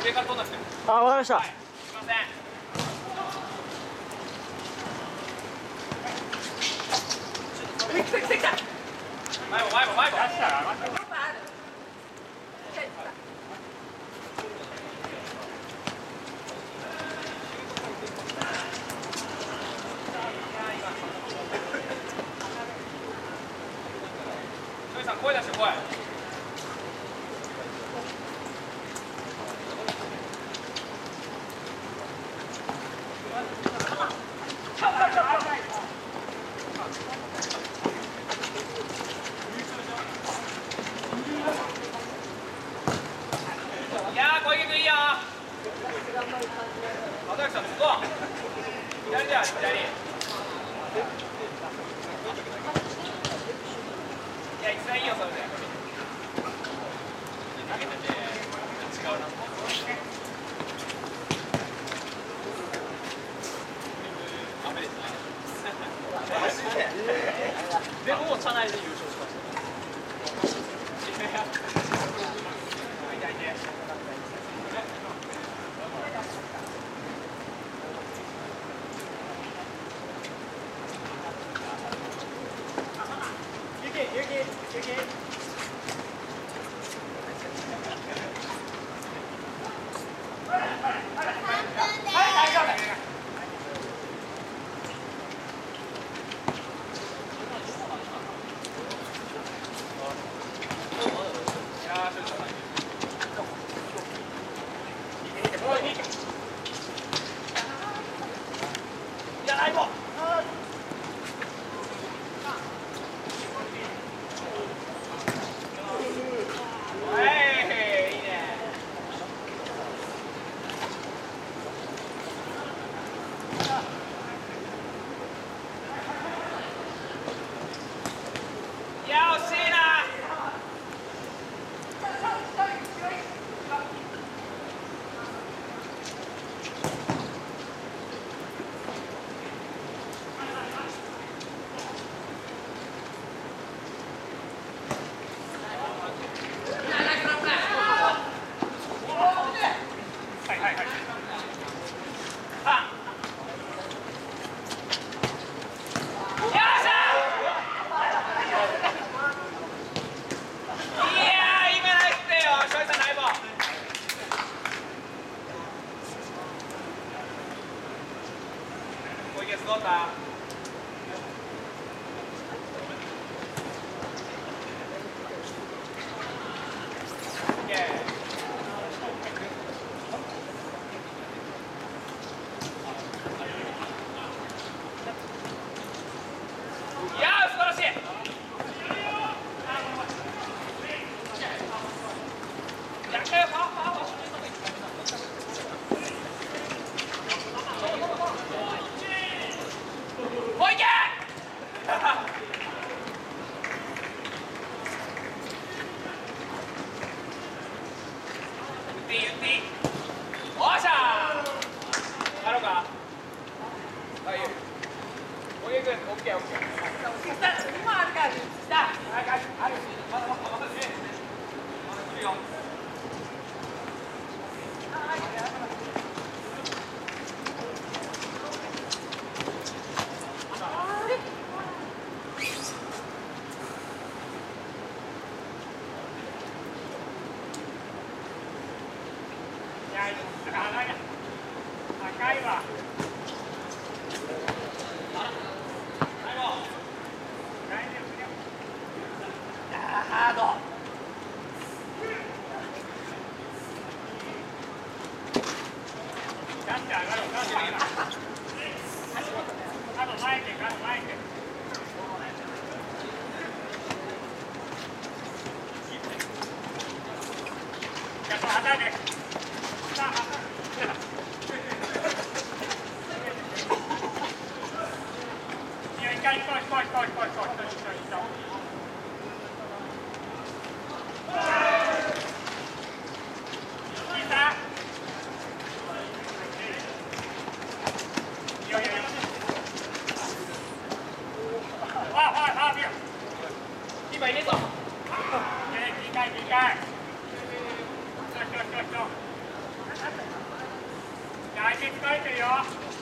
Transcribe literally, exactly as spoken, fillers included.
上から取んなくても。 あ、わかりました。 はい、すいません。来た来た来た。前も前も前も。ジョイさん声出して声。いやー小池君いいよ。門脇さんつこう。左だよ左。いや一番いいよそれで。投げてて違うな。でももう社内で優勝しました。どうだ。高いわ。ハード。ガッチャ上がろう、ガッチャ上がろう。あと前へ、ガッチャ前へ。じゃあ、旗で。さあ、いや、一回、一回、一回、一回、一回、一回、一回、一回。今入れぞ。切り替え切り替え。 相手疲れてるよ。